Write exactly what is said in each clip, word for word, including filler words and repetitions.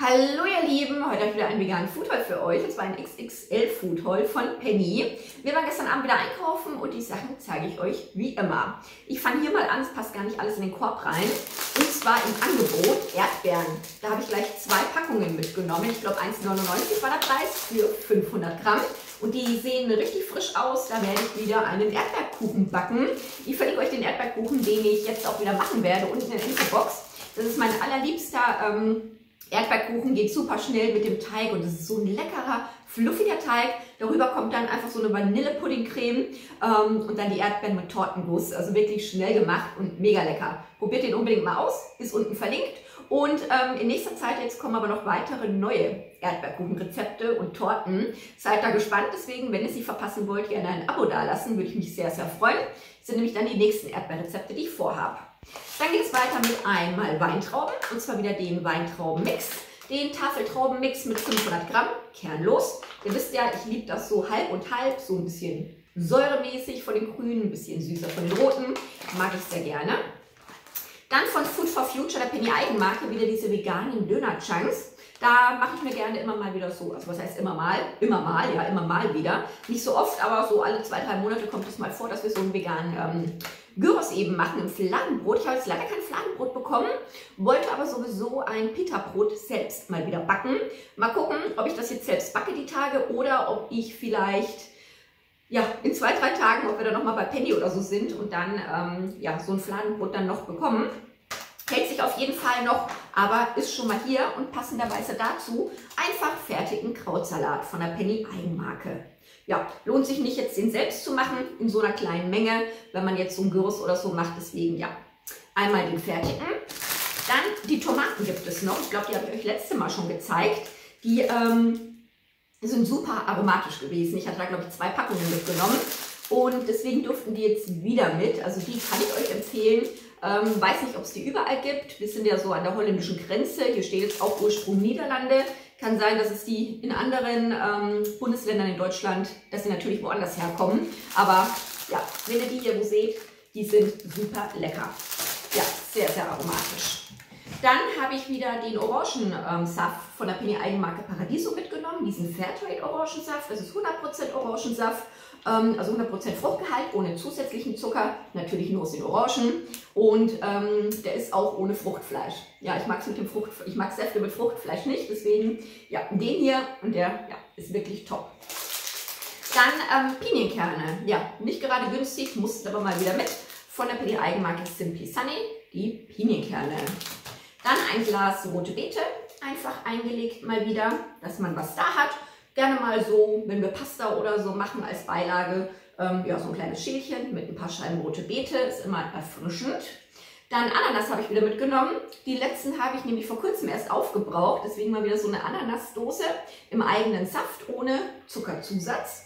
Hallo ihr Lieben, heute habe ich wieder einen veganen Food Haul für euch. Das war ein X X L Food Haul von Penny. Wir waren gestern Abend wieder einkaufen und die Sachen zeige ich euch wie immer. Ich fange hier mal an, es passt gar nicht alles in den Korb rein. Und zwar im Angebot Erdbeeren. Da habe ich gleich zwei Packungen mitgenommen. Ich glaube eins neunundneunzig war der Preis für fünfhundert Gramm. Und die sehen richtig frisch aus. Da werde ich wieder einen Erdbeerkuchen backen. Ich verlinke euch den Erdbeerkuchen, den ich jetzt auch wieder machen werde, unten in der Infobox. Das ist mein allerliebster ähm, Erdbeerkuchen, geht super schnell mit dem Teig und es ist so ein leckerer, fluffiger Teig. Darüber kommt dann einfach so eine Vanillepuddingcreme ähm, und dann die Erdbeeren mit Tortenguss. Also wirklich schnell gemacht und mega lecker. Probiert den unbedingt mal aus, ist unten verlinkt. Und ähm, in nächster Zeit jetzt kommen aber noch weitere neue Erdbeerkuchenrezepte und Torten. Seid da gespannt, deswegen, wenn ihr es nicht verpassen wollt, gerne ein Abo dalassen, würde ich mich sehr, sehr freuen. Das sind nämlich dann die nächsten Erdbeerrezepte, die ich vorhabe. Dann geht es weiter mit einmal Weintrauben, und zwar wieder den Weintraubenmix, den Tafeltraubenmix mit fünfhundert Gramm, kernlos. Ihr wisst ja, ich liebe das so halb und halb, so ein bisschen säuremäßig von den grünen, ein bisschen süßer von den roten, mag ich sehr gerne. Dann von Food for Future, der Penny Eigenmarke, wieder diese veganen Döner-Chunks. Da mache ich mir gerne immer mal wieder so, also was heißt immer mal? Immer mal, ja, immer mal wieder. Nicht so oft, aber so alle zwei, drei Monate kommt es mal vor, dass wir so einen veganen ähm, Gyros eben machen im Fladenbrot. Ich habe jetzt leider kein Fladenbrot bekommen, wollte aber sowieso ein Pita-Brot selbst mal wieder backen. Mal gucken, ob ich das jetzt selbst backe die Tage oder ob ich vielleicht ja, in zwei, drei Tagen, ob wir dann nochmal bei Penny oder so sind und dann ähm, ja, so ein Fladenbrot dann noch bekommen. Hält sich auf jeden Fall noch, aber ist schon mal hier und passenderweise dazu einfach fertigen Krautsalat von der Penny Eigenmarke. Ja, lohnt sich nicht jetzt den selbst zu machen in so einer kleinen Menge, wenn man jetzt so ein Gyros oder so macht, deswegen ja, einmal den fertigen. Dann die Tomaten gibt es noch, ich glaube, die habe ich euch letztes Mal schon gezeigt. Die ähm, sind super aromatisch gewesen. Ich hatte da, glaube ich, zwei Packungen mitgenommen und deswegen durften die jetzt wieder mit. Also die kann ich euch empfehlen. Ähm, weiß nicht, ob es die überall gibt. Wir sind ja so an der holländischen Grenze. Hier steht jetzt auch Ursprung Niederlande. Kann sein, dass es die in anderen ähm, Bundesländern in Deutschland, dass sie natürlich woanders herkommen. Aber ja, wenn ihr die hier wo seht, die sind super lecker. Ja, sehr, sehr aromatisch. Dann habe ich wieder den Orangensaft von der Penny Eigenmarke Paradiso mitgenommen, diesen Fairtrade Orangensaft. Das ist hundert Prozent Orangensaft, ähm, also hundert Prozent Fruchtgehalt, ohne zusätzlichen Zucker, natürlich nur aus den Orangen. Und ähm, der ist auch ohne Fruchtfleisch. Ja, ich mag es mit dem Frucht, ich mag Säfte mit Fruchtfleisch nicht, deswegen ja, den hier und der ja, ist wirklich top. Dann ähm, Pinienkerne, ja, nicht gerade günstig, mussten aber mal wieder mit, von der Penny Eigenmarke Simply Sunny, die Pinienkerne. Dann ein Glas rote Beete, einfach eingelegt mal wieder, dass man was da hat. Gerne mal so, wenn wir Pasta oder so machen als Beilage, ähm, ja, so ein kleines Schälchen mit ein paar Scheiben rote Beete, ist immer erfrischend. Dann Ananas habe ich wieder mitgenommen. Die letzten habe ich nämlich vor kurzem erst aufgebraucht, deswegen mal wieder so eine Ananasdose im eigenen Saft ohne Zuckerzusatz.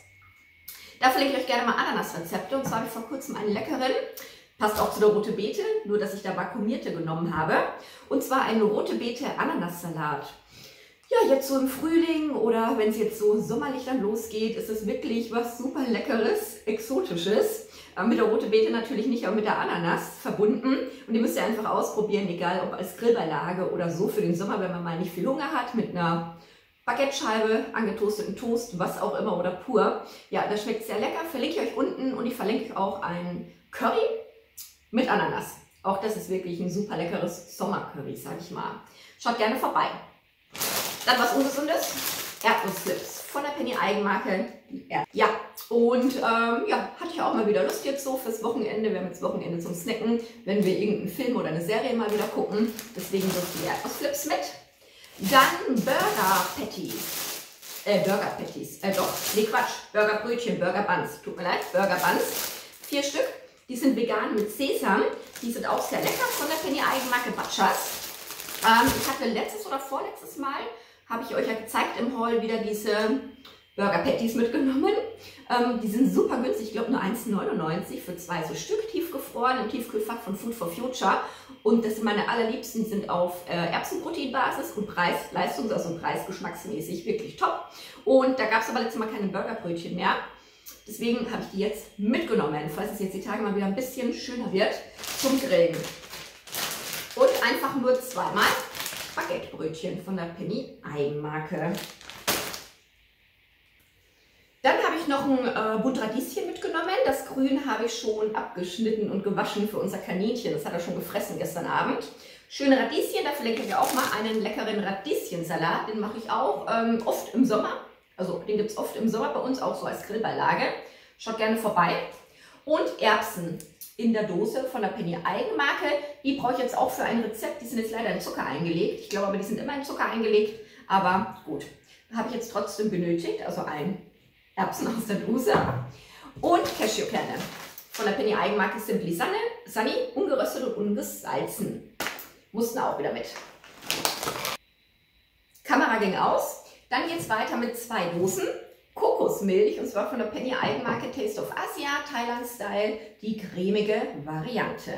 Da verlinke ich euch gerne mal Ananasrezepte, und zwar habe ich vor kurzem einen leckeren. Passt auch zu der rote Beete, nur dass ich da vakuumierte genommen habe. Und zwar einen rote Beete Ananassalat. Ja, jetzt so im Frühling oder wenn es jetzt so sommerlich dann losgeht, ist es wirklich was super Leckeres, Exotisches. Mit der rote Beete natürlich nicht, aber mit der Ananas verbunden. Und die müsst ihr einfach ausprobieren, egal ob als Grillbeilage oder so für den Sommer, wenn man mal nicht viel Hunger hat, mit einer Baguette-Scheibe, angetoasteten Toast, was auch immer oder pur. Ja, das schmeckt sehr lecker, verlinke ich euch unten, und ich verlinke auch ein Curry mit Ananas. Auch das ist wirklich ein super leckeres Sommercurry, sag ich mal. Schaut gerne vorbei. Dann was Ungesundes. Erdnussflips von der Penny Eigenmarke. Ja, und ähm, ja, hatte ich auch mal wieder Lust jetzt so fürs Wochenende. Wir haben jetzt Wochenende zum Snacken, wenn wir irgendeinen Film oder eine Serie mal wieder gucken. Deswegen so die Erdnussflips mit. Dann Burger Patties. Äh, Burger Patties. Äh, doch, nee, Quatsch. Burger Brötchen, Burger Buns. Tut mir leid, Burger Buns. Vier Stück. Die sind vegan mit Sesam. Die sind auch sehr lecker von der Penny Eigenmarke Batschas. Ähm, ich hatte letztes oder vorletztes Mal, habe ich euch ja gezeigt im Haul, wieder diese Burger Patties mitgenommen. Ähm, die sind super günstig, ich glaube nur eins neunundneunzig für zwei so Stück, tiefgefroren im Tiefkühlfach von Food for Future. Und das sind meine allerliebsten, die sind auf äh, Erbsenproteinbasis und Preis-Leistungs-, also preisgeschmacksmäßig wirklich top. Und da gab es aber letztes Mal keine Burgerbrötchen mehr. Deswegen habe ich die jetzt mitgenommen, falls es jetzt die Tage mal wieder ein bisschen schöner wird zum Grillen. Und einfach nur zweimal Baguette. Mettbrötchen von der Penny Eigenmarke. Dann habe ich noch ein äh, Buntradieschen mitgenommen. Das Grün habe ich schon abgeschnitten und gewaschen für unser Kaninchen. Das hat er schon gefressen gestern Abend. Schöne Radieschen, dafür lenke ich auch mal einen leckeren Radieschensalat. Den mache ich auch ähm, oft im Sommer. Also den gibt es oft im Sommer bei uns, auch so als Grillbeilage. Schaut gerne vorbei. Und Erbsen in der Dose von der Penny Eigenmarke. Die brauche ich jetzt auch für ein Rezept. Die sind jetzt leider in Zucker eingelegt. Ich glaube aber, die sind immer in Zucker eingelegt. Aber gut, habe ich jetzt trotzdem benötigt. Also ein Erbsen aus der Dose und Cashewkerne von der Penny Eigenmarke Simply Sunny, ungeröstet und ungesalzen. Mussten auch wieder mit. Kamera ging aus. Dann geht es weiter mit zwei Dosen Kokosmilch, und zwar von der Penny Eigenmarke Taste of Asia, Thailand Style, die cremige Variante.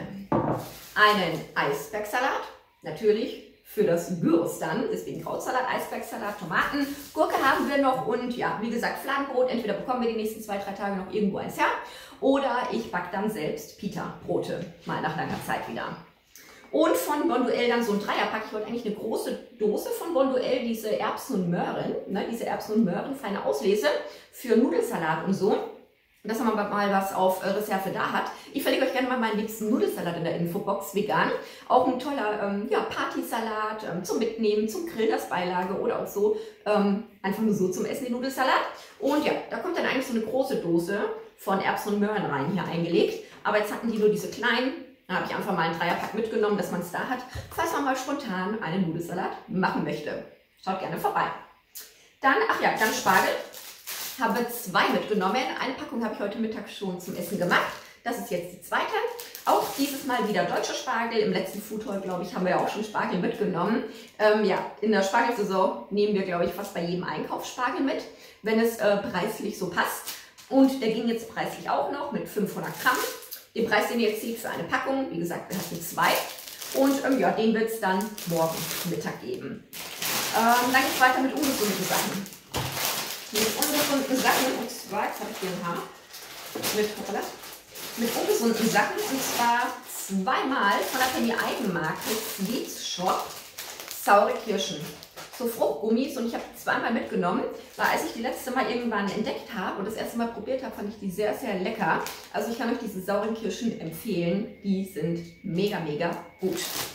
Einen Eisbergsalat, natürlich für das Gyros dann, deswegen Krautsalat, Eisbergsalat, Tomaten, Gurke haben wir noch und ja, wie gesagt, Fladenbrot. Entweder bekommen wir die nächsten zwei, drei Tage noch irgendwo eins her oder ich backe dann selbst Pita-Brote, mal nach langer Zeit wieder. Und von Bonduelle dann so ein Dreierpack. Ich wollte eigentlich eine große Dose von Bonduelle, diese Erbsen und Möhren, ne, diese Erbsen und Möhren, feine Auslese für Nudelsalat und so. Dass man mal was auf Reserve da hat. Ich verlinke euch gerne mal meinen liebsten Nudelsalat in der Infobox, vegan. Auch ein toller ähm, ja, Partysalat ähm, zum Mitnehmen, zum Grill als Beilage oder auch so, ähm, einfach nur so zum Essen, den Nudelsalat. Und ja, da kommt dann eigentlich so eine große Dose von Erbsen und Möhren rein, hier eingelegt. Aber jetzt hatten die nur diese kleinen, da habe ich einfach mal einen Dreierpack mitgenommen, dass man es da hat, falls man mal spontan einen Nudelsalat machen möchte. Schaut gerne vorbei. Dann, ach ja, dann Spargel. Habe zwei mitgenommen. Eine Packung habe ich heute Mittag schon zum Essen gemacht. Das ist jetzt die zweite. Auch dieses Mal wieder deutscher Spargel. Im letzten Food Haul, glaube ich, haben wir ja auch schon Spargel mitgenommen. Ähm, ja, in der Spargelsaison nehmen wir, glaube ich, fast bei jedem Einkauf Spargel mit, wenn es äh, preislich so passt. Und der ging jetzt preislich auch noch mit fünfhundert Gramm. Den Preis, den ihr jetzt seht für eine Packung, wie gesagt, wir hatten zwei. Und ähm, ja, den wird es dann morgen Mittag geben. Ähm, dann geht es weiter mit ungesunden Sachen. Mit ungesunden Sachen, und zwar, jetzt habe ich hier ein Haar, mit, hoppala, mit ungesunden Sachen, und zwar zweimal von der Penny Eigenmarke Sweets Shop saure Kirschen. So Fruchtgummis, und ich habe zweimal mitgenommen, weil als ich die letzte Mal irgendwann entdeckt habe und das erste Mal probiert habe, fand ich die sehr, sehr lecker. Also ich kann euch diese sauren Kirschen empfehlen, die sind mega, mega gut.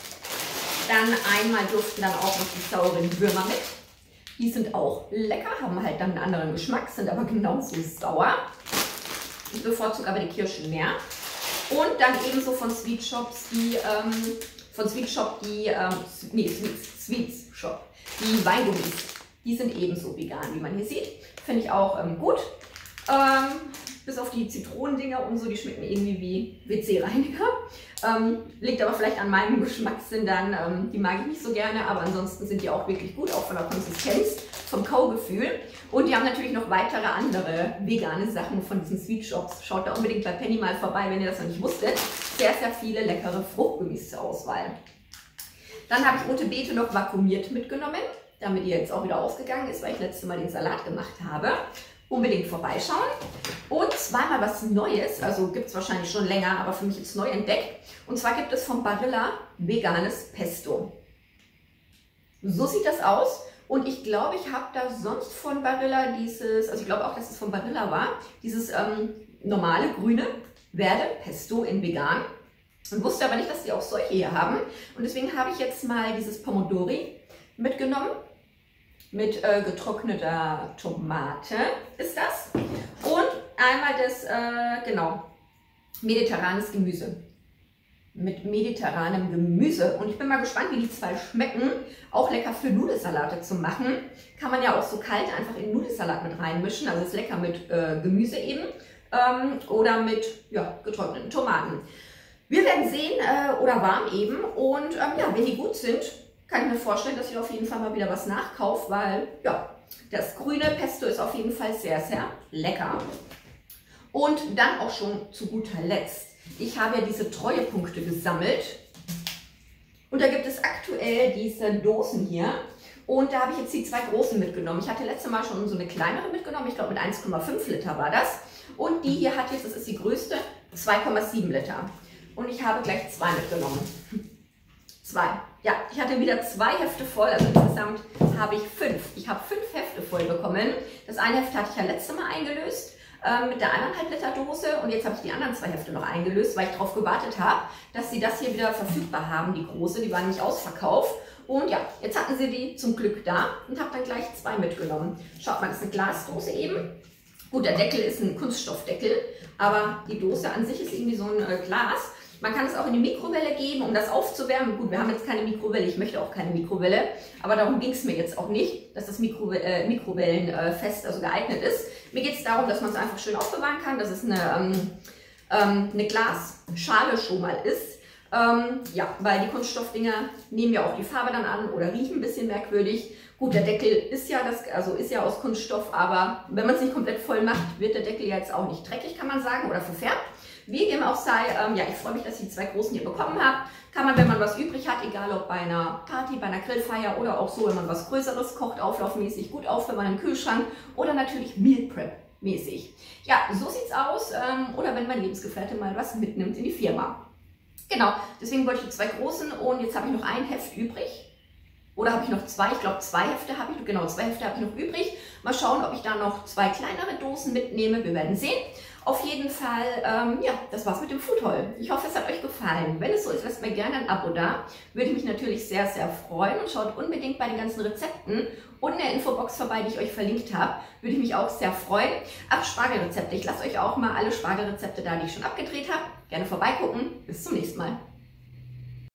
Dann einmal durften dann auch noch die sauren Würmer mit. Die sind auch lecker, haben halt dann einen anderen Geschmack, sind aber genauso sauer. Ich bevorzuge aber die Kirschen mehr. Und dann ebenso von Sweet Shops, die, ähm, von Sweet Shop, die, ähm, nee, Sweets, Sweets Shop, die Weingummis. Die sind ebenso vegan, wie man hier sieht. Finde ich auch ähm, gut. Ähm, bis auf die Zitronendinger und so, die schmecken irgendwie wie W C-Reiniger. Ähm, liegt aber vielleicht an meinem Geschmackssinn dann, ähm, die mag ich nicht so gerne, aber ansonsten sind die auch wirklich gut, auch von der Konsistenz, vom Kaugefühl. Und die haben natürlich noch weitere andere vegane Sachen von diesen Sweet Shops. Schaut da unbedingt bei Penny mal vorbei, wenn ihr das noch nicht wusstet. Sehr, sehr viele leckere Fruchtgummis zur Auswahl. Dann habe ich rote Beete noch vakuumiert mitgenommen, damit ihr jetzt auch wieder ausgegangen ist, weil ich letztes Mal den Salat gemacht habe. Unbedingt vorbeischauen. Und zweimal was Neues, also gibt es wahrscheinlich schon länger, aber für mich jetzt neu entdeckt. Und zwar gibt es von Barilla veganes Pesto. So sieht das aus. Und ich glaube, ich habe da sonst von Barilla dieses, also ich glaube auch, dass es von Barilla war, dieses ähm, normale grüne Verde Pesto in vegan. Und wusste aber nicht, dass die auch solche hier haben. Und deswegen habe ich jetzt mal dieses Pomodori mitgenommen. Mit äh, getrockneter Tomate ist das. Und einmal das, äh, genau, mediterranes Gemüse. Mit mediterranem Gemüse. Und ich bin mal gespannt, wie die zwei schmecken. Auch lecker für Nudelsalate zu machen. Kann man ja auch so kalt einfach in Nudelsalat mit reinmischen. Also ist lecker mit äh, Gemüse eben. Ähm, oder mit ja, getrockneten Tomaten. Wir werden sehen, äh, oder warm eben. Und ähm, ja, wenn die gut sind, kann ich mir vorstellen, dass ich auf jeden Fall mal wieder was nachkaufe, weil ja, das grüne Pesto ist auf jeden Fall sehr, sehr lecker. Und dann auch schon zu guter Letzt. Ich habe ja diese Treuepunkte gesammelt und da gibt es aktuell diese Dosen hier und da habe ich jetzt die zwei großen mitgenommen. Ich hatte letztes Mal schon so eine kleinere mitgenommen, ich glaube mit eins Komma fünf Liter war das. Und die hier hat jetzt, das ist die größte, zwei Komma sieben Liter. Und ich habe gleich zwei mitgenommen. Zwei. ja, ich hatte wieder zwei Hefte voll, also insgesamt habe ich fünf. Ich habe fünf Hefte voll bekommen. Das eine Heft hatte ich ja letztes Mal eingelöst äh, mit der eineinhalb Liter Dose und jetzt habe ich die anderen zwei Hefte noch eingelöst, weil ich darauf gewartet habe, dass sie das hier wieder verfügbar haben, die große, die waren nicht ausverkauft. Und ja, jetzt hatten sie die zum Glück da und habe dann gleich zwei mitgenommen. Schaut mal, das ist eine Glasdose eben. Gut, der Deckel ist ein Kunststoffdeckel, aber die Dose an sich ist irgendwie so ein äh, Glas. Man kann es auch in die Mikrowelle geben, um das aufzuwärmen. Gut, wir haben jetzt keine Mikrowelle, ich möchte auch keine Mikrowelle, aber darum ging es mir jetzt auch nicht, dass das Mikro, äh, Mikrowellenfest also geeignet ist. Mir geht es darum, dass man es einfach schön aufbewahren kann, dass es eine, ähm, ähm, eine Glasschale schon mal ist. Ähm, ja, weil die Kunststoffdinger nehmen ja auch die Farbe dann an oder riechen ein bisschen merkwürdig. Gut, der Deckel ist ja, das, also ist ja aus Kunststoff, aber wenn man es nicht komplett voll macht, wird der Deckel jetzt auch nicht dreckig, kann man sagen, oder verfärbt. Wie dem auch sei, ähm, ja, ich freue mich, dass ich die zwei großen hier bekommen habe. Kann man, wenn man was übrig hat, egal ob bei einer Party, bei einer Grillfeier oder auch so, wenn man was Größeres kocht, auflaufmäßig gut aufbewahren im Kühlschrank oder natürlich Meal Prep mäßig. Ja, so sieht's aus. Ähm, oder wenn mein Lebensgefährte mal was mitnimmt in die Firma. Genau, deswegen wollte ich die zwei großen und jetzt habe ich noch ein Heft übrig. Oder habe ich noch zwei? Ich glaube, zwei Hefte habe ich, genau, zwei Hefte habe ich noch übrig. Mal schauen, ob ich da noch zwei kleinere Dosen mitnehme. Wir werden sehen. Auf jeden Fall, ähm, ja, das war's mit dem Food Haul. Ich hoffe, es hat euch gefallen. Wenn es so ist, lasst mir gerne ein Abo da. Würde mich natürlich sehr, sehr freuen. Und schaut unbedingt bei den ganzen Rezepten und in der Infobox vorbei, die ich euch verlinkt habe. Würde ich mich auch sehr freuen. Ab Spargelrezepte. Ich lasse euch auch mal alle Spargelrezepte da, die ich schon abgedreht habe. Gerne vorbeigucken. Bis zum nächsten Mal.